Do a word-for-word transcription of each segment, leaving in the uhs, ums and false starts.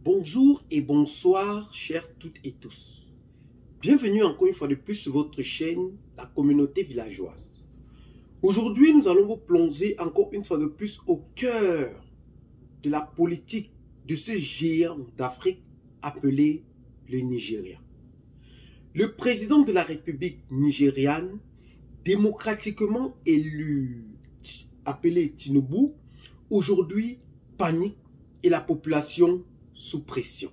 Bonjour et bonsoir, chers toutes et tous. Bienvenue encore une fois de plus sur votre chaîne, la communauté villageoise. Aujourd'hui, nous allons vous plonger encore une fois de plus au cœur de la politique de ce géant d'Afrique appelé le Nigeria. Le président de la République nigériane, démocratiquement élu, appelé Tinubu, aujourd'hui panique et la population sous pression.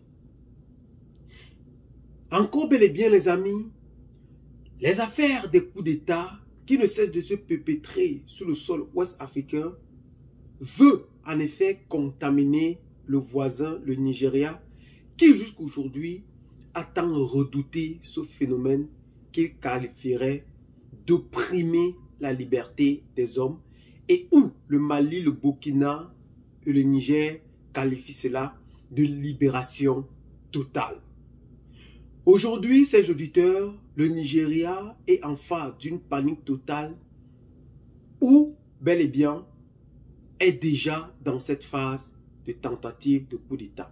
Encore bel et bien les amis, les affaires des coups d'État qui ne cessent de se perpétrer sur le sol ouest africain veut en effet contaminer le voisin, le Nigeria, qui jusqu'aujourd'hui a tant redouté ce phénomène qu'il qualifierait d'opprimer la liberté des hommes et où le Mali, le Burkina et le Niger qualifient cela de libération totale. Aujourd'hui, chers auditeurs, le Nigeria est en phase d'une panique totale ou, bel et bien, est déjà dans cette phase de tentative de coup d'État.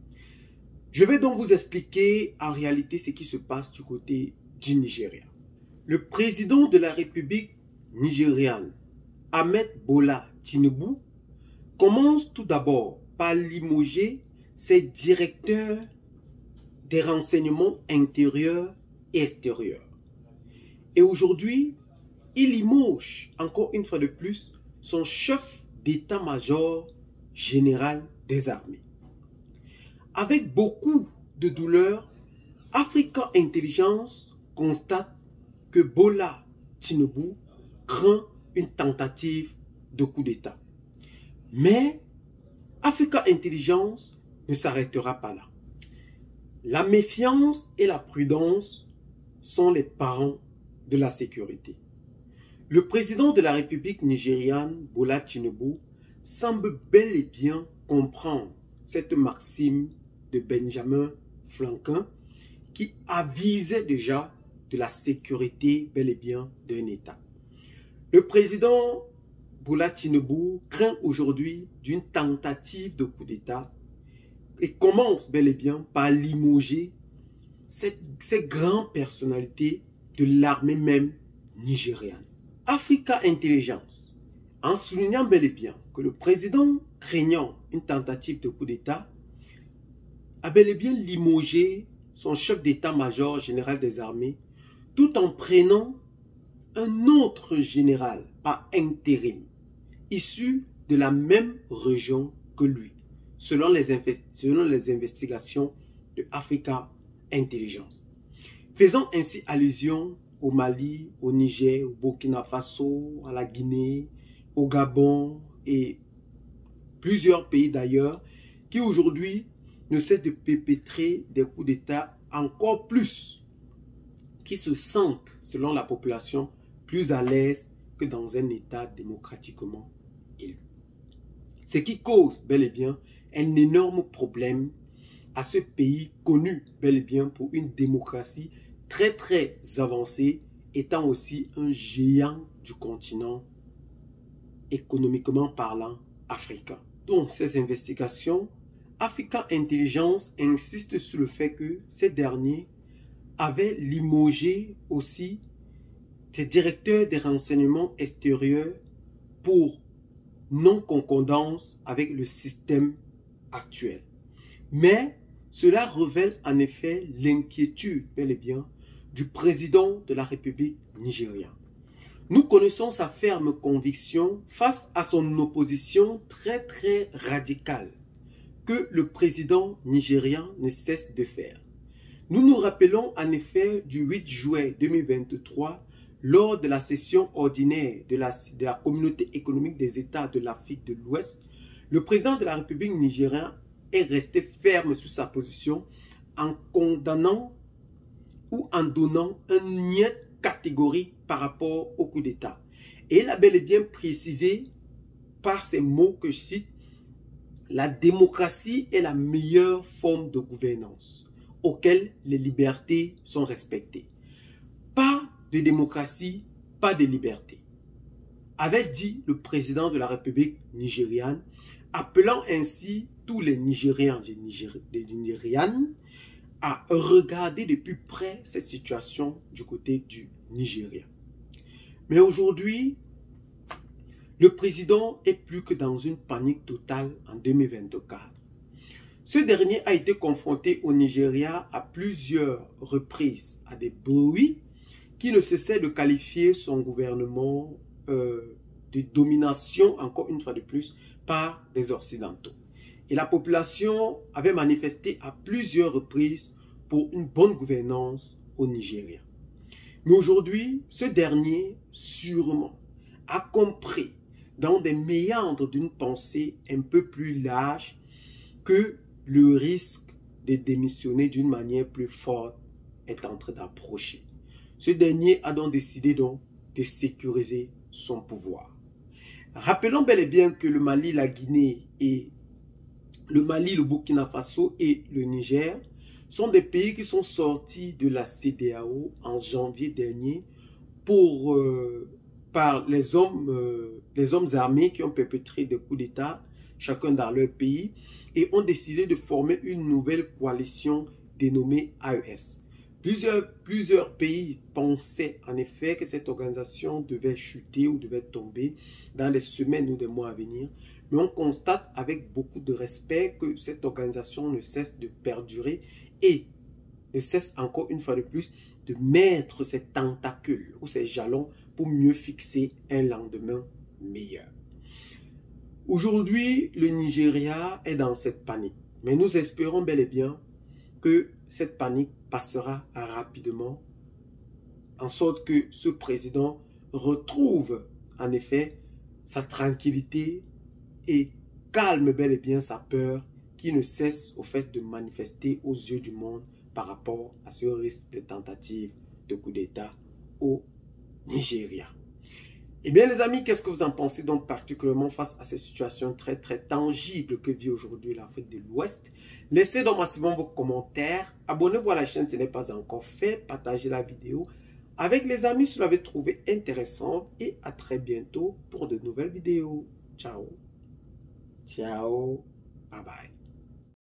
Je vais donc vous expliquer en réalité ce qui se passe du côté du Nigeria. Le président de la République nigériane, Ahmed Bola Tinubu, commence tout d'abord par limoger ses directeurs des renseignements intérieurs et extérieurs. Et aujourd'hui, il limoge encore une fois de plus son chef d'état-major général des armées. Avec beaucoup de douleur, Africa Intelligence constate que Bola Tinubu craint une tentative de coup d'État. Mais Africa Intelligence ne s'arrêtera pas là. La méfiance et la prudence sont les parents de la sécurité. Le président de la République nigériane, Bola Tinubu, semble bel et bien comprendre cette maxime de Benjamin Franklin qui avisait déjà de la sécurité bel et bien d'un État. Le président Bola Tinubu craint aujourd'hui d'une tentative de coup d'État et commence bel et bien par limoger cette, ces grandes personnalités de l'armée même nigériane. Africa Intelligence, en soulignant bel et bien que le président craignant une tentative de coup d'État, a bel et bien limogé son chef d'état-major général des armées tout en prenant un autre général par intérim, issu de la même région que lui, selon les, selon les investigations de Africa Intelligence. Faisant ainsi allusion au Mali, au Niger, au Burkina Faso, à la Guinée, au Gabon et plusieurs pays d'ailleurs, qui aujourd'hui ne cessent de perpétrer des coups d'État encore plus, qui se sentent, selon la population, plus à l'aise que dans un État démocratiquement élu. Ce qui cause bel et bien un énorme problème à ce pays connu bel et bien pour une démocratie très très avancée, étant aussi un géant du continent économiquement parlant africain. Donc ces investigations, Africa Intelligence insiste sur le fait que ces derniers avaient limogé aussi des directeurs des renseignements extérieurs pour non-concordance avec le système actuel. Mais cela révèle en effet l'inquiétude, bel et bien, du président de la République nigériane. Nous connaissons sa ferme conviction face à son opposition très très radicale que le président nigérian ne cesse de faire. Nous nous rappelons en effet du huit juillet deux mille vingt-trois, lors de la session ordinaire de la, de la Communauté économique des États de l'Afrique de l'Ouest, le président de la République nigériane est resté ferme sur sa position en condamnant ou en donnant un niet catégorique par rapport au coup d'État. Et il a bel et bien précisé par ces mots que je cite, la démocratie est la meilleure forme de gouvernance auquel les libertés sont respectées. Pas de démocratie, pas de liberté, avait dit le président de la République nigériane, appelant ainsi tous les Nigérians et les Nigérianes à regarder de plus près cette situation du côté du Nigeria. Mais aujourd'hui, le président est plus que dans une panique totale en deux mille vingt-quatre. Ce dernier a été confronté au Nigeria à plusieurs reprises à des bruits qui ne cessaient de qualifier son gouvernement euh, de domination, encore une fois de plus, par les Occidentaux. Et la population avait manifesté à plusieurs reprises pour une bonne gouvernance au Nigeria. Mais aujourd'hui, ce dernier, sûrement, a compris dans des méandres d'une pensée un peu plus large que le risque de démissionner d'une manière plus forte est en train d'approcher. Ce dernier a donc décidé donc de sécuriser son pouvoir. Rappelons bel et bien que le Mali, la Guinée et le Mali, le Burkina Faso et le Niger sont des pays qui sont sortis de la C E D E A O en janvier dernier pour, euh, par les hommes, euh, les hommes armés qui ont perpétré des coups d'État, chacun dans leur pays, et ont décidé de former une nouvelle coalition dénommée A E S. Plusieurs, plusieurs pays pensaient en effet que cette organisation devait chuter ou devait tomber dans les semaines ou des mois à venir. Mais on constate avec beaucoup de respect que cette organisation ne cesse de perdurer et ne cesse encore une fois de plus de mettre ses tentacules ou ses jalons pour mieux fixer un lendemain meilleur. Aujourd'hui, le Nigeria est dans cette panique. Mais nous espérons bel et bien que cette panique passera rapidement, en sorte que ce président retrouve en effet sa tranquillité et calme bel et bien sa peur qui ne cesse au fait de manifester aux yeux du monde par rapport à ce risque de tentative de coup d'État au Nigeria. Eh bien les amis, qu'est-ce que vous en pensez donc particulièrement face à ces situations très très tangibles que vit aujourd'hui l'Afrique de l'Ouest? Laissez donc massivement vos commentaires, abonnez-vous à la chaîne si ce n'est pas encore fait, partagez la vidéo avec les amis si vous l'avez trouvé intéressante et à très bientôt pour de nouvelles vidéos. Ciao, ciao, bye bye.